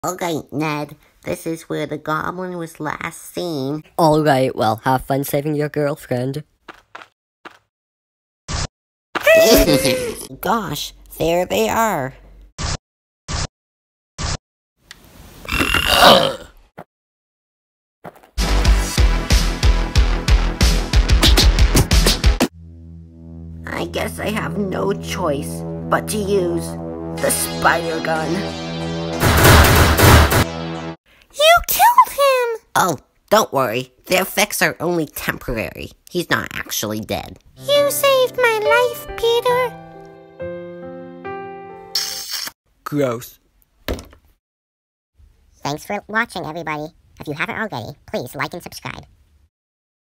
Okay, Ned, this is where the goblin was last seen. Alright, well, have fun saving your girlfriend. Gosh, there they are. I guess I have no choice but to use the spider gun. You killed him! Oh, don't worry. The effects are only temporary. He's not actually dead. You saved my life, Peter. Gross. Thanks for watching, everybody. If you haven't already, please like and subscribe.